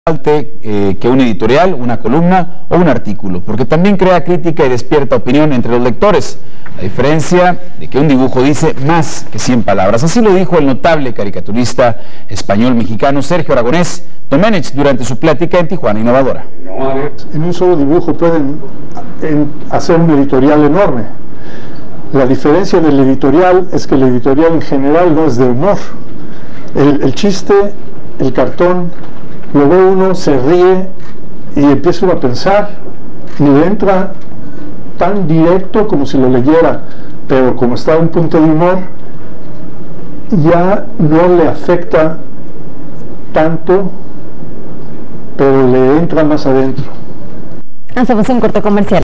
que un editorial, una columna o un artículo, porque también crea crítica y despierta opinión entre los lectores, a diferencia de que un dibujo dice más que 100 palabras. Así lo dijo el notable caricaturista español-mexicano Sergio Aragonés Domenech durante su plática en Tijuana Innovadora. En un solo dibujo pueden hacer un editorial enorme. La diferencia del editorial es que el editorial en general no es de humor. El chiste, el cartón, luego uno se ríe y empieza uno a pensar y le entra tan directo como si lo leyera, pero como está en un punto de humor, ya no le afecta tanto, pero le entra más adentro. Hacemos un corte comercial.